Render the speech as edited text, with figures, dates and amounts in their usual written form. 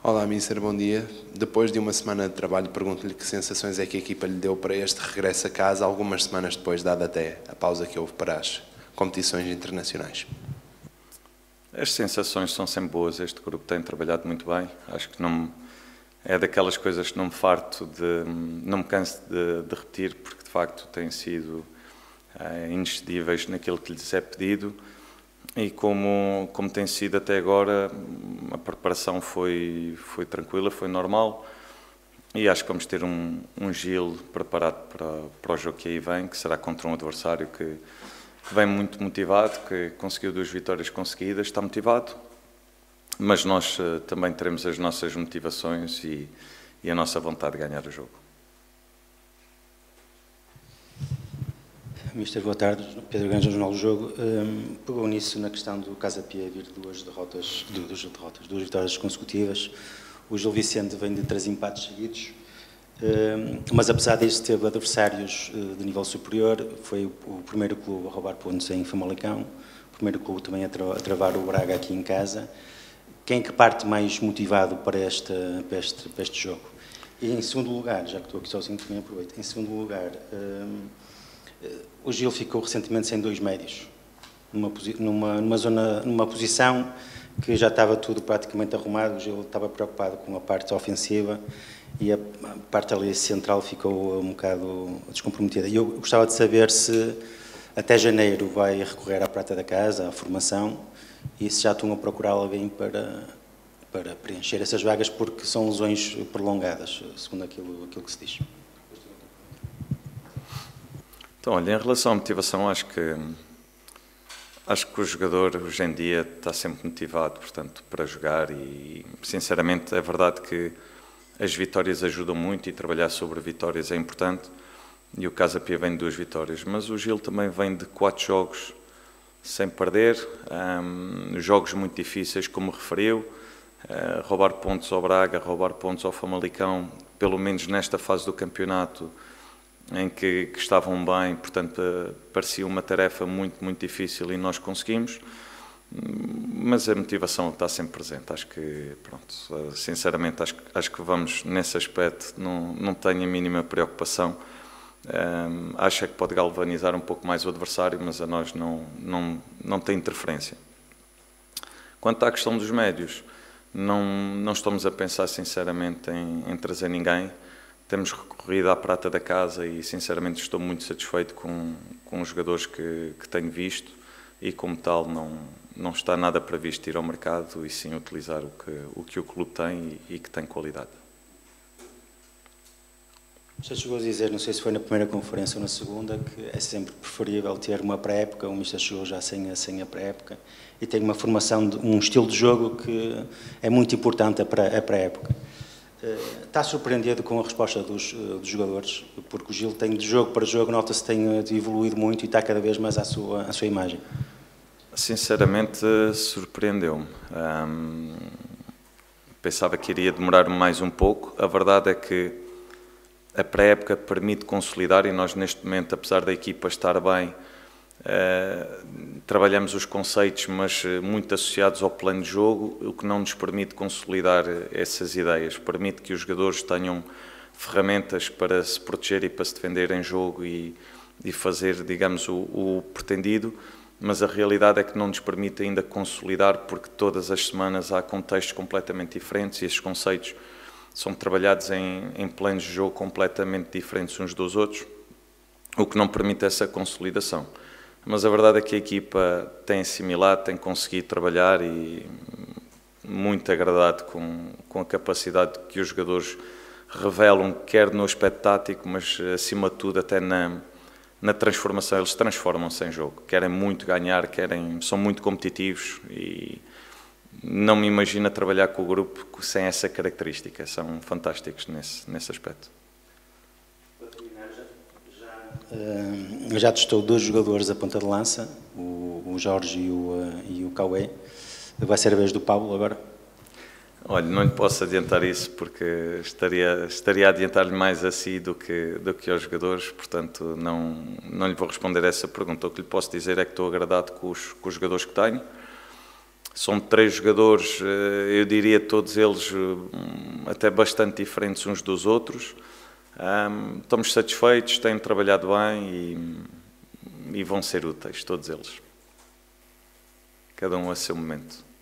Olá, Mister, bom dia. Depois de uma semana de trabalho, pergunto-lhe que sensações é que a equipa lhe deu para este regresso a casa, algumas semanas depois, dada até a pausa que houve para as competições internacionais. As sensações são sempre boas, este grupo tem trabalhado muito bem, acho que não é daquelas coisas que não me farto não me canso de repetir, porque de facto têm sido inexcedíveis naquilo que lhes é pedido e como tem sido até agora, a preparação foi tranquila, foi normal e acho que vamos ter um Gil preparado para o jogo que aí vem, que será contra um adversário que vem muito motivado, que conseguiu 2 vitórias conseguidas, está motivado, mas nós também teremos as nossas motivações e a nossa vontade de ganhar o jogo. Mister, boa tarde. Pedro Ganja, Jornal do Jogo. Pegou nisso na questão do Casa Pia vir de duas vitórias consecutivas. O Gil Vicente vem de 3 empates seguidos, mas apesar disso teve adversários de nível superior. Foi o primeiro clube a roubar pontos em Famalicão, o primeiro clube também a travar o Braga aqui em casa. Quem é que parte mais motivado para este jogo? E em segundo lugar, já que estou aqui sozinho, também aproveito. Em segundo lugar, o Gil ficou recentemente sem 2 médios, numa posição que já estava tudo praticamente arrumado. O Gil estava preocupado com a parte ofensiva e a parte ali central ficou um bocado descomprometida. E eu gostava de saber se até janeiro vai recorrer à prata da casa, à formação, e se já estão a procurar alguém para preencher essas vagas, porque são lesões prolongadas, segundo aquilo que se diz. Então, olha, em relação à motivação, acho que o jogador hoje em dia está sempre motivado, portanto, para jogar e, sinceramente, é verdade que as vitórias ajudam muito e trabalhar sobre vitórias é importante e o Casa Pia vem de 2 vitórias, mas o Gil também vem de 4 jogos sem perder, jogos muito difíceis, como referiu, roubar pontos ao Braga, roubar pontos ao Famalicão, pelo menos nesta fase do campeonato, em que estavam bem, portanto parecia uma tarefa muito difícil e nós conseguimos, mas a motivação está sempre presente. Acho que, pronto, sinceramente acho que vamos nesse aspecto, não tenho a mínima preocupação. Acho que pode galvanizar um pouco mais o adversário, mas a nós não tem interferência. Quanto à questão dos médios, não estamos a pensar sinceramente em trazer ninguém. Temos recorrido à prata da casa e, sinceramente, estou muito satisfeito com os jogadores que tenho visto e, como tal, não está nada previsto ir ao mercado e sim utilizar o que o clube tem e que tem qualidade. Já chegou a dizer, não sei se foi na primeira conferência ou na segunda, que é sempre preferível ter uma pré-época. O Mister chegou já sem a pré-época e tem uma formação, um estilo de jogo que é muito importante a pré-época. Está surpreendido com a resposta dos jogadores, porque o Gil tem de jogo para jogo, nota-se que tem evoluído muito e está cada vez mais à sua imagem. Sinceramente, surpreendeu-me. Pensava que iria demorar mais um pouco. A verdade é que a pré-época permite consolidar e nós, neste momento, apesar da equipa estar bem, trabalhamos os conceitos, mas muito associados ao plano de jogo, o que não nos permite consolidar essas ideias. Permite que os jogadores tenham ferramentas para se proteger e para se defender em jogo e fazer, digamos, o pretendido, mas a realidade é que não nos permite ainda consolidar, porque todas as semanas há contextos completamente diferentes e esses conceitos são trabalhados em planos de jogo completamente diferentes uns dos outros, o que não permite essa consolidação. Mas a verdade é que a equipa tem assimilado, tem conseguido trabalhar e muito agradado com a capacidade que os jogadores revelam, quer no aspecto tático, mas acima de tudo até na transformação. Eles transformam-se em jogo, querem muito ganhar, são muito competitivos e não me imagino a trabalhar com o grupo sem essa característica. São fantásticos nesse aspecto. Já testou 2 jogadores a ponta de lança, o Jorge e o Cauê. Vai ser a vez do Pablo agora? Olha, não lhe posso adiantar isso porque estaria a adiantar-lhe mais a si do que aos jogadores, portanto não lhe vou responder a essa pergunta. O que lhe posso dizer é que estou agradado com os jogadores que tenho. São 3 jogadores, eu diria todos eles até bastante diferentes uns dos outros. Estamos satisfeitos, têm trabalhado bem e vão ser úteis, todos eles. Cada um a seu momento.